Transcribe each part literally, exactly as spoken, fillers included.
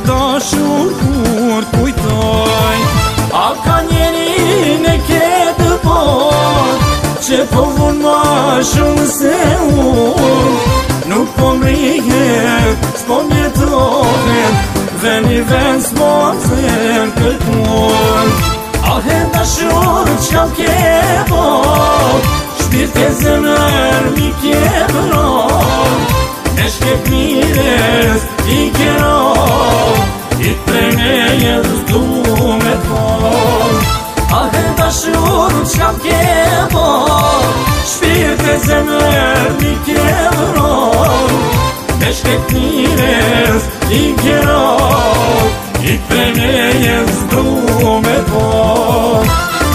dashur kur kujtoj A ka njeri ne ke dëpon që po vun ma shumë se unë Nuk po mrihet, s'po mjetohet Dhe një vend s'po të kërkun A he dashur qka m'ke bo Shpirt e zemër mi ke vëron E shkep mires i kero I prej me jetë du me t'pon A he dashur qka m'ke bo Shpirt e zemër mi ke vëron E shkep mires i kero I prej me jetë du me t'pon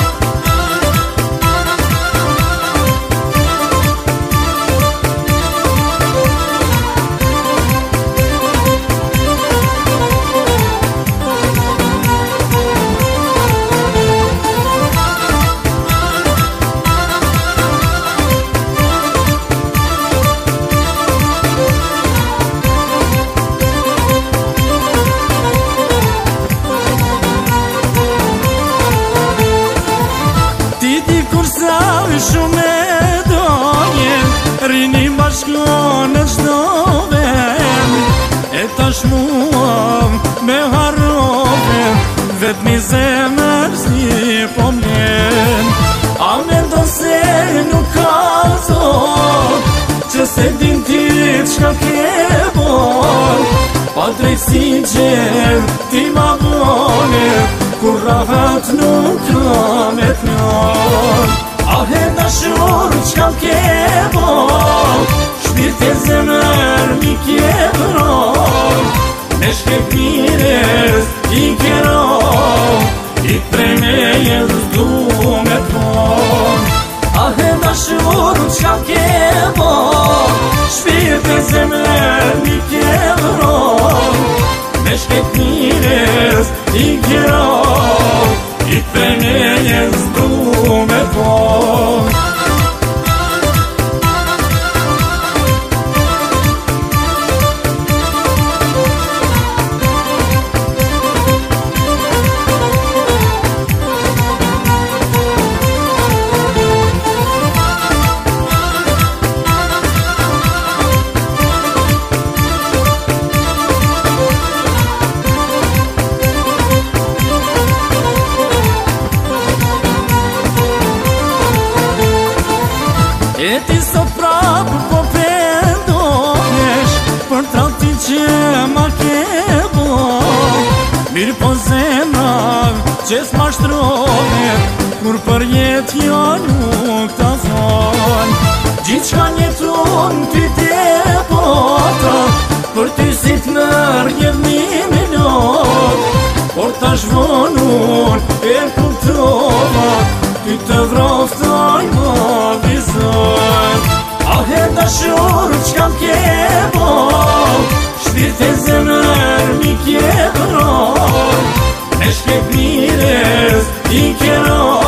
Shumë e dojen, rini bashko në qdo vend E tash muam me harrove, vet mi zemër si po mjen A me ndo se nuk ka zot, që se din ti qka ke bon Pa drejtësi gjerë ti ma bone, kur rahat nuk ka me t'njon A he dashur qka m'ke bo Shpirt e zemër mi ke vëron Me shkep mires i kero I prej me jetë du me t'pon A he dashur qka m'ke bo Shpirt e zemër mi ke vëron Me shkep mires i kero I prej me jetë du me t'pon E ti sot prapë po pendohesh Për trati që ma ke bo Mirë po zemra që s'mashtrohet Kur për jet jo nuk ta thon Gjithë qka njetun ty te pota Për ty si t'mër jetë një minut Por tash vonun e kuptova Ty të vroftoj më vizor A he dashur qka m'ke bo Shpirt e zemër mi ke vëron Me shkep mires i kero